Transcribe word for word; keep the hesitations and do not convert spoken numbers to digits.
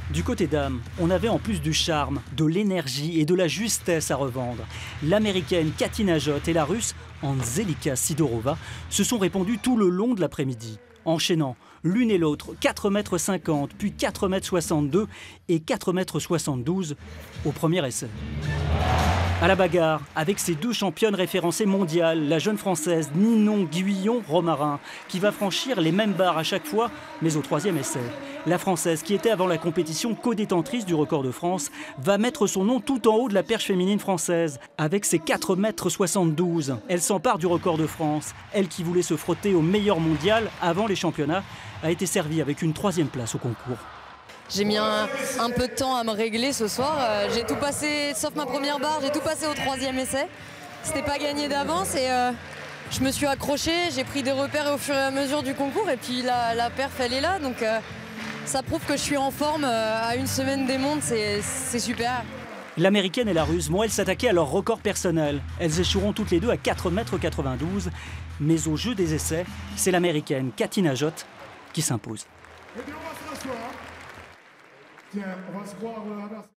Du côté dames, on avait en plus du charme, de l'énergie et de la justesse à revendre. L'américaine Katina Jott et la russe Anzelika Sidorova se sont répondues tout le long de l'après-midi, enchaînant l'une et l'autre quatre mètres cinquante, puis quatre mètres soixante-deux et quatre mètres soixante-douze au premier essai. À la bagarre, avec ses deux championnes référencées mondiales, la jeune française Ninon Guyon-Romarin, qui va franchir les mêmes barres à chaque fois, mais au troisième essai. La Française, qui était avant la compétition co-détentrice du record de France, va mettre son nom tout en haut de la perche féminine française, avec ses quatre mètres soixante-douze. Elle s'empare du record de France. Elle qui voulait se frotter au meilleur mondial avant les championnats, a été servie avec une troisième place au concours. J'ai mis un, un peu de temps à me régler ce soir. Euh, j'ai tout passé, sauf ma première barre, j'ai tout passé au troisième essai. C'était pas gagné d'avance et euh, je me suis accrochée, j'ai pris des repères au fur et à mesure du concours et puis la, la perf elle est là. Donc euh, ça prouve que je suis en forme euh, à une semaine des mondes, c'est super. L'américaine et la russe vont elles s'attaquer à leur record personnel. Elles échoueront toutes les deux à quatre mètres quatre-vingt-douze. Mais au jeu des essais, c'est l'américaine Katina Jott qui s'impose. Tiens, on va se voir.